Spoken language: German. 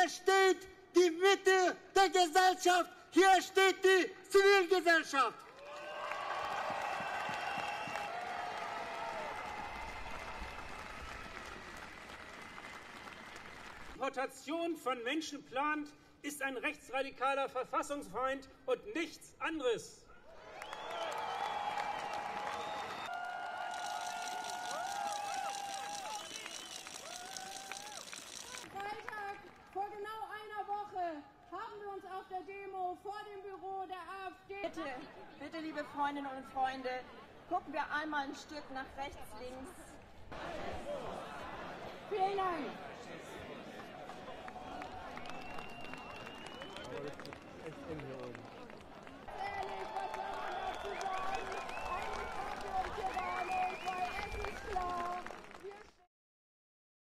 Hier steht die Mitte der Gesellschaft. Hier steht die Zivilgesellschaft. Deportation von Menschen plant, ist ein rechtsradikaler Verfassungsfeind und nichts anderes. Freitag vor genau einer Woche haben wir uns auf der Demo vor dem Büro der AfD... Bitte, liebe Freundinnen und Freunde, gucken wir einmal ein Stück nach rechts, links. Vielen Dank. Echt eng hier oben.